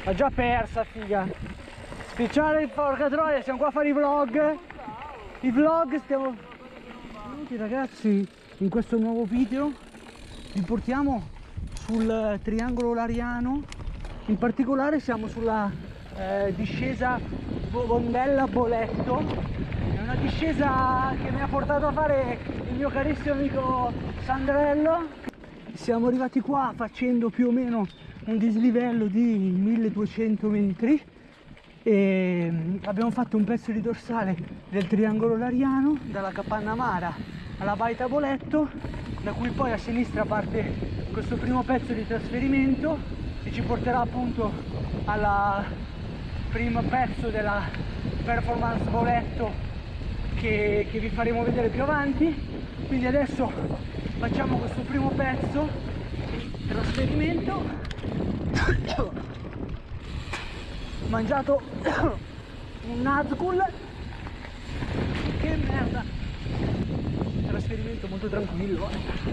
L'ha già persa, figa. Speciale, porca troia, siamo qua a fare i vlog. I vlog stiamo... Ragazzi, in questo nuovo video vi portiamo sul triangolo lariano. In particolare siamo sulla discesa Bondella-Boletto. È una discesa che mi ha portato a fare il mio carissimo amico Sandrello. Siamo arrivati qua facendo più o meno un dislivello di 1200 metri e abbiamo fatto un pezzo di dorsale del triangolo lariano dalla Capannamara alla Baita Boletto, da cui poi a sinistra parte questo primo pezzo di trasferimento che ci porterà appunto al primo pezzo della performance Boletto che vi faremo vedere più avanti. Quindi adesso facciamo questo primo pezzo di trasferimento. Mangiato un Nazgul, che merda. Trasferimento molto tranquillo.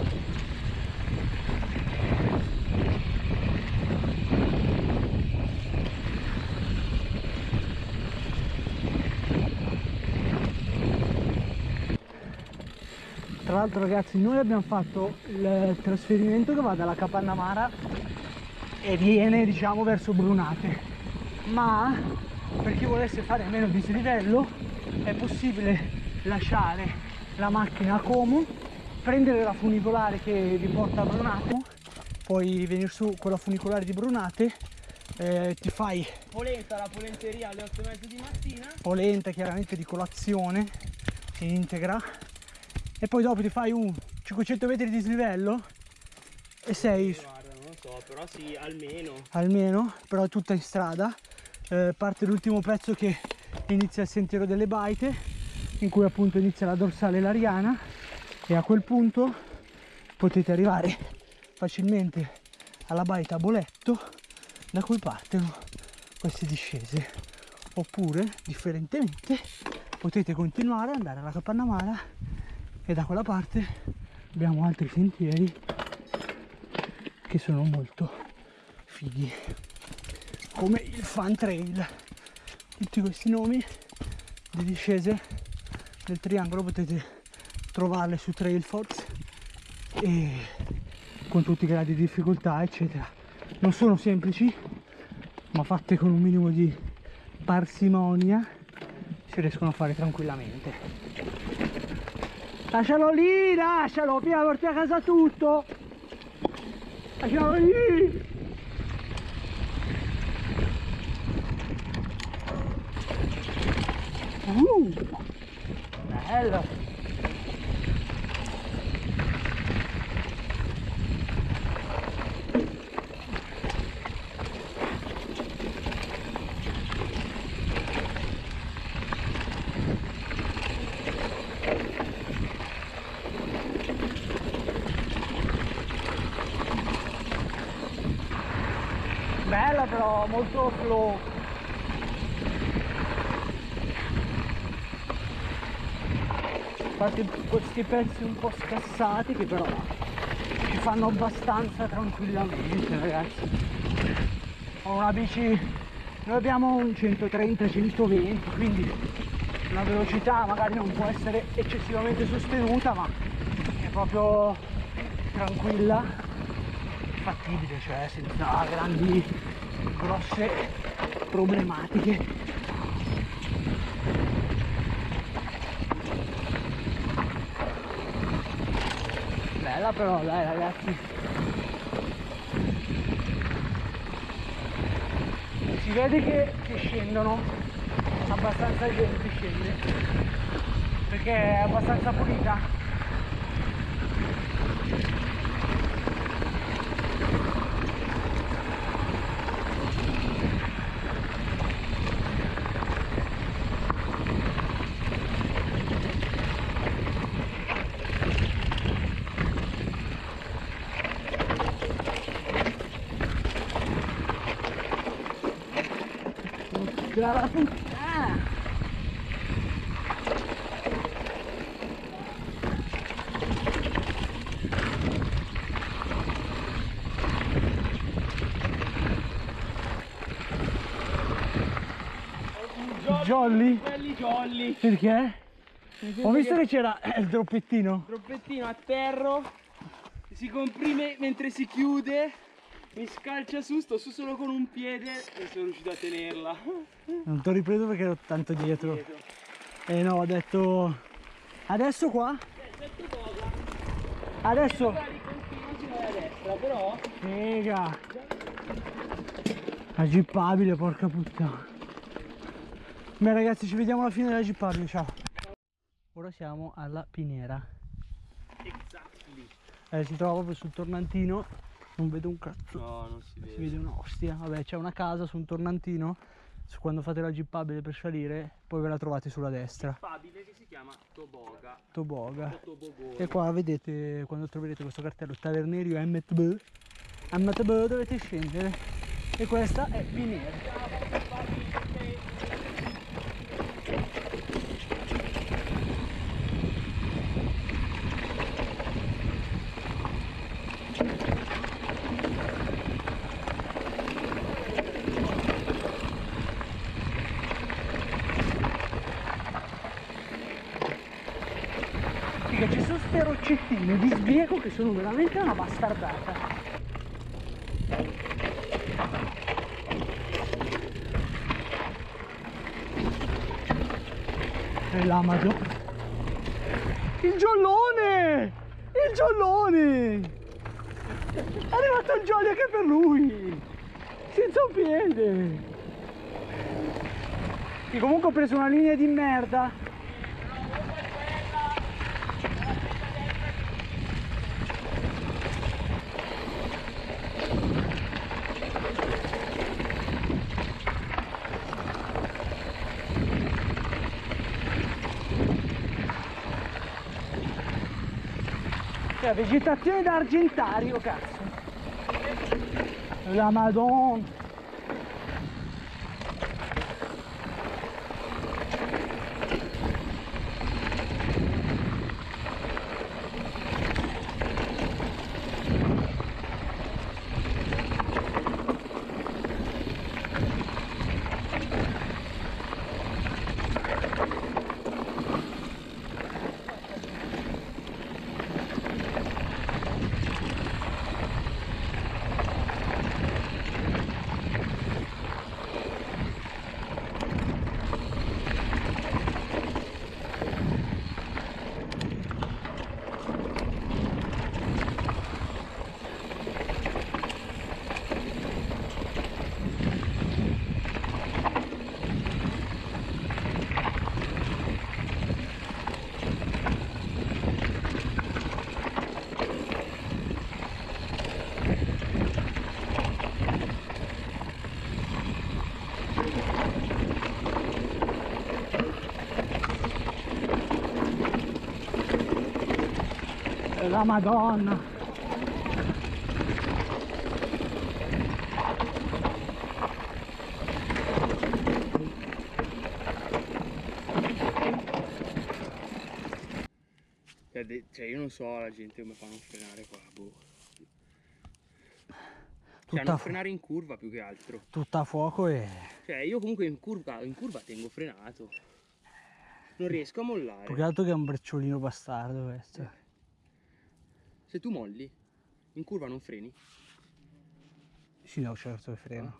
Tra l'altro ragazzi, noi abbiamo fatto il trasferimento che va dalla Capannamara e viene, diciamo, verso Brunate, ma per chi volesse fare meno dislivello è possibile lasciare la macchina a Como, prendere la funicolare che vi porta a Brunate, poi venire su con la funicolare di Brunate, ti fai polenta, la polenteria alle 8:30 di mattina, polenta chiaramente di colazione, si integra, e poi dopo ti fai un 500 metri di dislivello e sei... guarda, non lo so, però sì, almeno, però è tutta in strada. Parte l'ultimo pezzo che inizia il sentiero delle Baite, in cui appunto inizia la dorsale lariana, e a quel punto potete arrivare facilmente alla Baita Boletto, da cui partono queste discese, oppure differentemente potete continuare ad andare alla Capannamara e da quella parte abbiamo altri sentieri che sono molto fighi, come il Fan Trail. Tutti questi nomi di discese del triangolo potete trovarle su Trailforce e con tutti i gradi di difficoltà eccetera. Non sono semplici, ma fatte con un minimo di parsimonia si riescono a fare tranquillamente. Lascialo lì, lascialo, prima porti a casa tutto. Lascialo lì. Bello. Bella però, molto flow. Infatti questi pezzi un po' scassati che però ci fanno abbastanza tranquillamente, ragazzi. Ho una bici, noi abbiamo un 130-120, quindi la velocità magari non può essere eccessivamente sostenuta, ma è proprio tranquilla, fattibile, cioè senza grandi grosse problematiche. Bella però, dai ragazzi, si vede che scendono, abbastanza gente scende perché è abbastanza pulita. La puttana! Jolly? Belli jolly. Perché? Ho visto che c'era il droppettino. Droppettino a terra, si comprime mentre si chiude, mi scalcia su, sto su solo con un piede e sono riuscito a tenerla. Non ti ho ripreso perché ero tanto dietro. No, ho detto... Adesso qua? Adesso... Magari continua si vai a destra, però... Figa! La gippabile, porca puttana. Beh ragazzi, ci vediamo alla fine della gippabile, ciao. Ora siamo alla Piniera. Exactly. Si trova proprio sul tornantino. Non vedo un cazzo. No, non si vede. Si vede un'ostia. Vabbè, c'è una casa su un tornantino. Quando fate la gippabile per salire, poi ve la trovate sulla destra. Gippabile che si chiama Toboga. Toboga. O Tobogone. E qua vedete, quando troverete questo cartello Tavernerio MTB, MTB dovete scendere. E questa è Piniera. Ci sono ste roccettine di sbieco che sono veramente una bastardata. E l'Amado. Il giallone! Il giallone! È arrivato il jolly anche per lui! Senza un piede! E comunque ho preso una linea di merda. Cioè, vegetazione da argentario, cazzo. La Madonna. La Madonna. Cioè io non so la gente come fanno a frenare qua, boh. Cioè Tutta non frenare in curva più che altro. Tutta a fuoco e... Cioè io comunque in curva tengo frenato. Non riesco a mollare. Più che altro che è un brecciolino bastardo questo. Se tu molli, in curva non freni? Sì, no, certo che freno.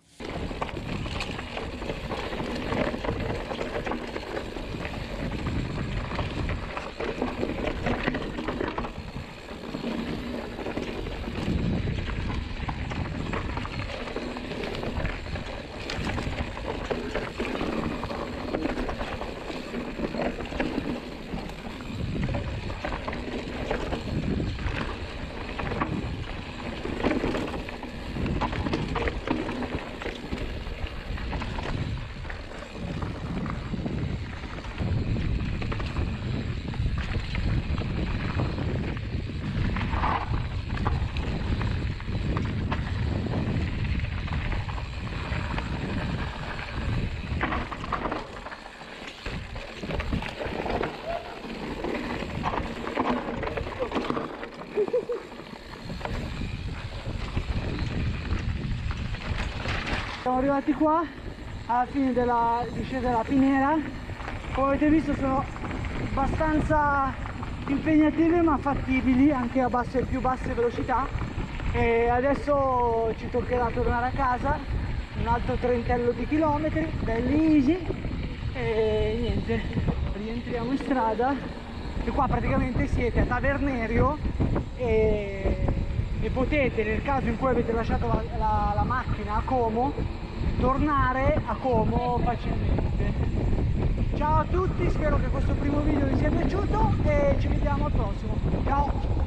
Siamo arrivati qua alla fine della discesa della Pinera. Come avete visto sono abbastanza impegnative ma fattibili anche a più basse velocità, e adesso ci toccherà tornare a casa, un altro trentello di chilometri, belli easy, e niente, rientriamo in strada e qua praticamente siete a Tavernerio e potete, nel caso in cui avete lasciato la macchina a Como, tornare a Como facilmente. Ciao a tutti, spero che questo primo video vi sia piaciuto e ci vediamo al prossimo. Ciao!